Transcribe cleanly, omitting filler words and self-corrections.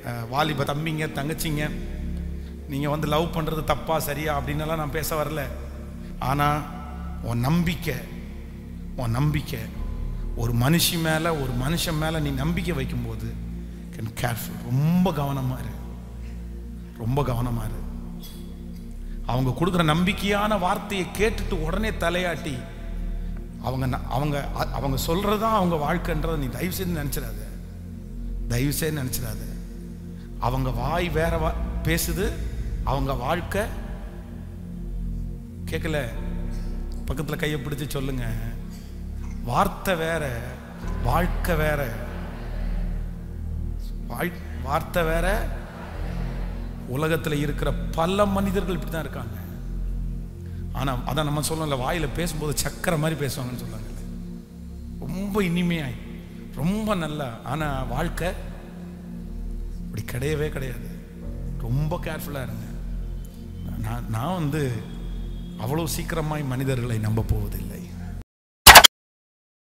வாலிப தம்பிங்க தங்கச்சிங்க, நீங்கள் வந்து லவ் பண்ணுறது தப்பா சரியா அப்படின்னலாம் நான் பேச வரல. ஆனால் உன் நம்பிக்கை ஒரு மனுஷி மேலே, ஒரு மனுஷன் மேலே நீ நம்பிக்கை வைக்கும்போது கேர்ஃபுல், ரொம்ப கவனமாக இரு. அவங்க கொடுக்குற நம்பிக்கையான வார்த்தையை கேட்டுட்டு உடனே தலையாட்டி அவங்க சொல்றதுதான் அவங்க வாழ்க்கைன்றதை நீ தயவு செய்து நினைச்சிடாத. அவங்க வாய் வேற பேசுது, அவங்க வாழ்க்கை கேட்கல. பக்கத்தில் கையை பிடிச்சு சொல்லுங்க, வார்த்தை வேற, வாழ்க்கை வேற. வார்த்தை வேற. உலகத்தில் இருக்கிற பல மனிதர்கள் இப்படி தான் இருக்காங்க. ஆனால் அதான் நம்ம சொல்லல, வாயில் பேசும்போது சக்கரை மாதிரி பேசுவாங்கன்னு சொல்லுவாங்கல்ல, ரொம்ப இனிமையாய், ரொம்ப நல்லா. ஆனால் வாழ்க்கை இப்படி கிடையவே கிடையாது. ரொம்ப கேர்ஃபுல்லாக இருங்க. நான் வந்து அவ்வளோ சீக்கிரமாய் மனிதர்களை நம்ப போவதில்லை.